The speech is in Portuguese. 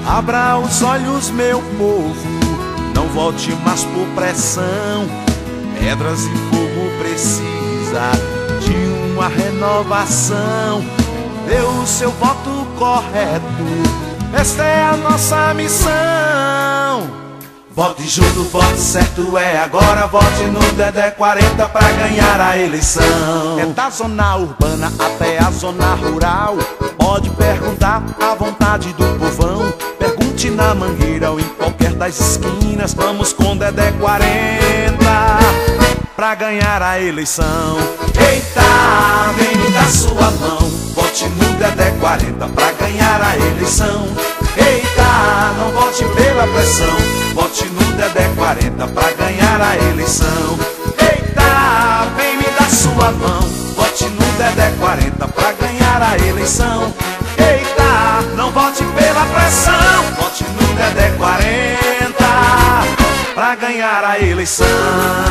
Abra os olhos, meu povo, não vote mais por pressão. Pedras e fogo precisa de uma renovação. Dê o seu voto correto, esta é a nossa missão. Vote junto, vote certo, é agora. Vote no Dedé 40 pra ganhar a eleição. É da zona urbana até a zona rural, pode perguntar à vontade do povão. Pergunte na Mangueira ou em qualquer das esquinas. Vamos com Dedé 40 pra ganhar a eleição. Eita, vem me dar sua mão. Vote no Dedé 40 pra ganhar a eleição. Eita, não vote pela pressão. Vote no Dedé 40 pra ganhar a eleição. Eita, vem me dar sua mão. Vote no Dedé 40 pra ganhar a eleição. Eita, não vote pela pressão. Vote no Dedé 40 pra ganhar a eleição.